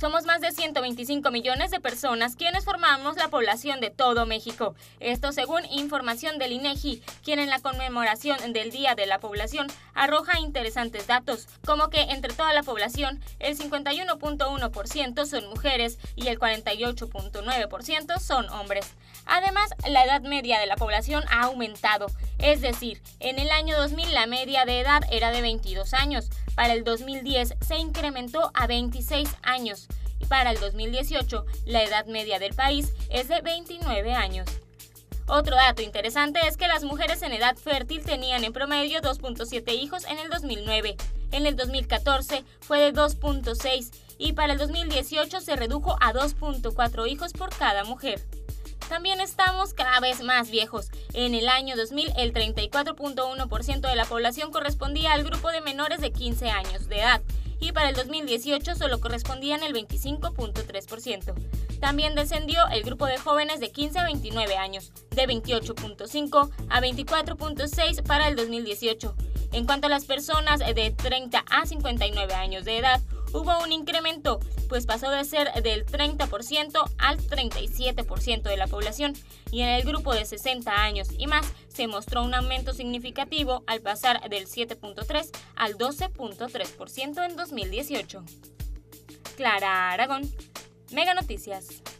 Somos más de 125 millones de personas quienes formamos la población de todo México. Esto según información del INEGI, quien en la conmemoración del Día de la Población arroja interesantes datos, como que entre toda la población el 51.1% son mujeres y el 48.9% son hombres. Además, la edad media de la población ha aumentado, es decir, en el año 2000 la media de edad era de 22 años, para el 2010 se incrementó a 26 años y para el 2018 la edad media del país es de 29 años. Otro dato interesante es que las mujeres en edad fértil tenían en promedio 2.7 hijos en el 2009, en el 2014 fue de 2.6 y para el 2018 se redujo a 2.4 hijos por cada mujer. También estamos cada vez más viejos. En el año 2000, el 34.1% de la población correspondía al grupo de menores de 15 años de edad y para el 2018 solo correspondían el 25.3%. También descendió el grupo de jóvenes de 15 a 29 años, de 28.5 a 24.6 para el 2018. En cuanto a las personas de 30 a 59 años de edad, hubo un incremento, pues pasó de ser del 30% al 37% de la población, y en el grupo de 60 años y más se mostró un aumento significativo al pasar del 7.3 al 12.3% en 2018. Clara Aragón, Mega Noticias.